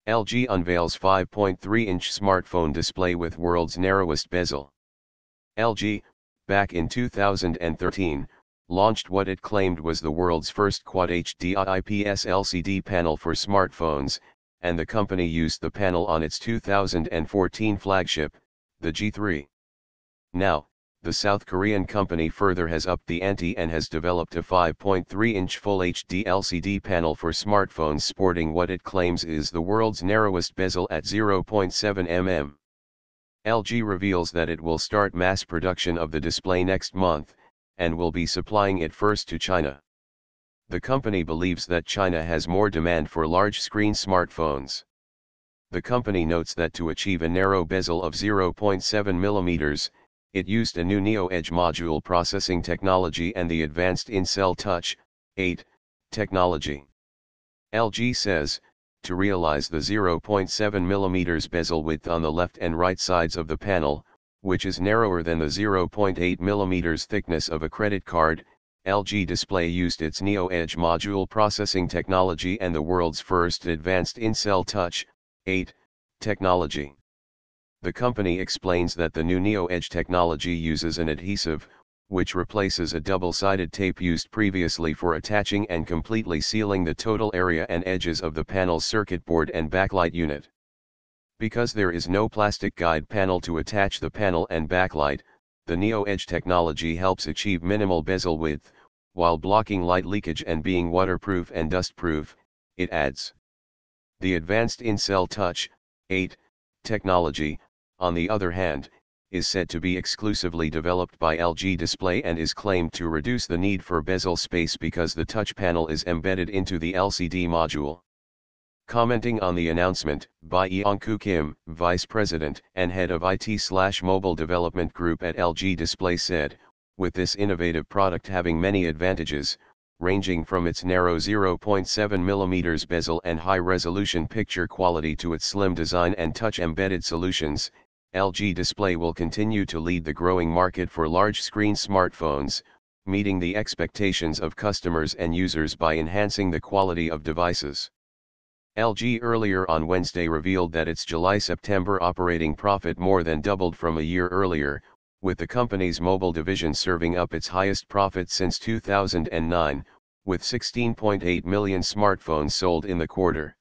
LG unveils 5.3-inch smartphone display with world's narrowest bezel. LG, back in 2013, launched what it claimed was the world's first Quad-HD AH-IPS LCD panel for smartphones, and the company used the panel on its 2014 flagship, the G3. Now, the South Korean company further has upped the ante and has developed a 5.3-inch Full HD LCD panel for smartphones sporting what it claims is the world's narrowest bezel at 0.7 mm. LG reveals that it will start mass production of the display next month, and will be supplying it first to China. The company believes that China has more demand for large-screen smartphones. The company notes that to achieve a narrow bezel of 0.7 mm, it used a new Neo-Edge module processing technology and the advanced in-cell touch, 8, technology. LG says, to realize the 0.7 mm bezel width on the left and right sides of the panel, which is narrower than the 0.8 mm thickness of a credit card, LG Display used its Neo-Edge module processing technology and the world's first advanced in-cell touch, 8, technology. The company explains that the new Neo-Edge technology uses an adhesive, which replaces a double-sided tape used previously for attaching and completely sealing the total area and edges of the panel's circuit board and backlight unit. Because there is no plastic guide panel to attach the panel and backlight, the Neo-Edge technology helps achieve minimal bezel width, while blocking light leakage and being waterproof and dustproof, it adds. The advanced in-cell touch, 8, technology, on the other hand, is said to be exclusively developed by LG Display and is claimed to reduce the need for bezel space because the touch panel is embedded into the LCD module. Commenting on the announcement, by Young-Koo Kim, Vice President and Head of IT/Mobile Development Group at LG Display said, with this innovative product having many advantages, ranging from its narrow 0.7 mm bezel and high-resolution picture quality to its slim design and touch-embedded solutions, LG Display will continue to lead the growing market for large-screen smartphones, meeting the expectations of customers and users by enhancing the quality of devices. LG earlier on Wednesday revealed that its July-September operating profit more than doubled from a year earlier, with the company's mobile division serving up its highest profit since 2009, with 16.8 million smartphones sold in the quarter.